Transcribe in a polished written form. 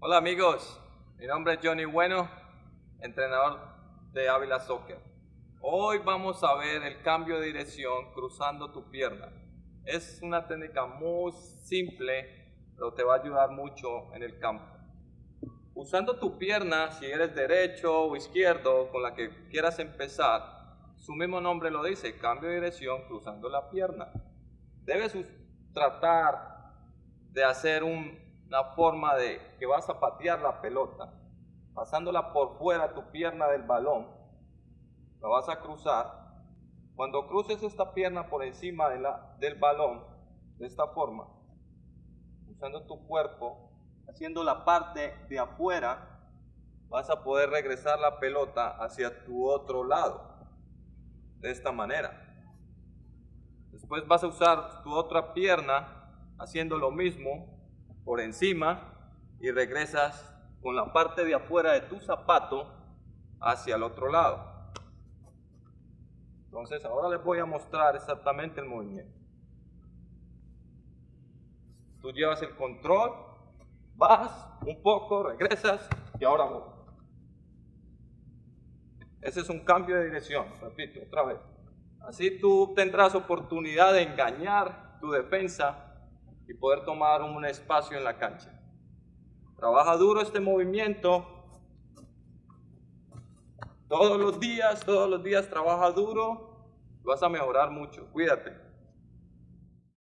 Hola amigos, mi nombre es Johnny Bueno, entrenador de Ávila Soccer. Hoy vamos a ver el cambio de dirección cruzando tu pierna. Es una técnica muy simple, pero te va a ayudar mucho en el campo. Usando tu pierna, si eres derecho o izquierdo, con la que quieras empezar, su mismo nombre lo dice, cambio de dirección cruzando la pierna. Debes tratar de hacer una forma de que vas a patear la pelota, pasándola por fuera de tu pierna del balón, la vas a cruzar. Cuando cruces esta pierna por encima del balón, de esta forma, usando tu cuerpo, haciendo la parte de afuera, vas a poder regresar la pelota hacia tu otro lado, de esta manera. Después vas a usar tu otra pierna haciendo lo mismo por encima y regresas con la parte de afuera de tu zapato hacia el otro lado. Entonces ahora les voy a mostrar exactamente el movimiento. Tú llevas el control, vas un poco, regresas y ahora voy. Ese es un cambio de dirección, repito otra vez. Así tú tendrás oportunidad de engañar tu defensa y poder tomar un espacio en la cancha. Trabaja duro este movimiento. Todos los días trabaja duro. Vas a mejorar mucho. Cuídate.